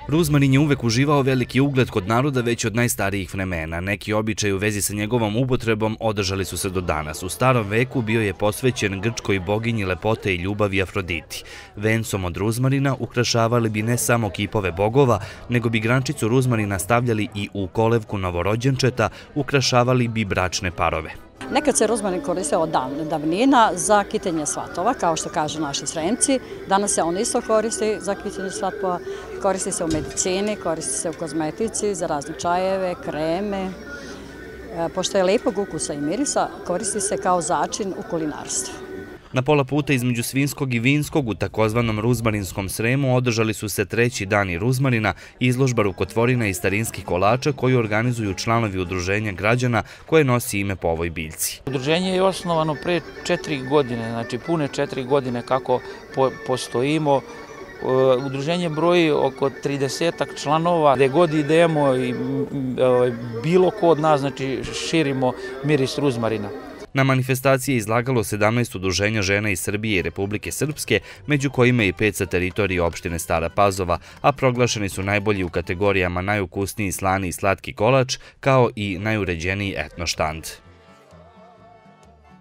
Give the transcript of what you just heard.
Ruzmarin je uvek uživao veliki ugled kod naroda već od najstarijih vremena. Neki običaji u vezi sa njegovom upotrebom održali su se do danas. U starom veku bio je posvećen grčkoj boginji lepote i ljubavi Afroditi. Vencom od ruzmarina ukrašavali bi ne samo kipove bogova, nego bi grančicu ruzmarina stavljali i u kolevku novorođenčeta, ukrašavali bi bračne parove. Nekad se ruzmarin koristio od davnina za kitenje svatova, kao što kažu naši Sremci. Danas se on isto koristi za kitenje svatova, koristi se u medicini, koristi se u kozmetici, za razne čajeve, kreme. Pošto je lepog ukusa i mirisa, koristi se kao začin u kulinarstvu. Na pola puta između Svinjskog i Vinskog u takozvanom Ruzmarinskom Sremu održali su se 3. dani ruzmarina, izložba rukotvorina i starinskih kolača koju organizuju članovi udruženja građana koje nosi ime po ovoj biljci. Udruženje je osnovano pre 4 godine, znači pune 4 godine kako postojimo. Udruženje broji oko 30 članova, gde god idemo i bilo ko od nas, znači širimo miris ruzmarina. Na manifestaciji je izlagalo 17 udruženja žena iz Srbije i Republike Srpske, među kojima i 5 sa teritorije opštine Stara Pazova, a proglašeni su najbolji u kategorijama najukusniji slani i slatki kolač, kao i najuređeniji etno štand.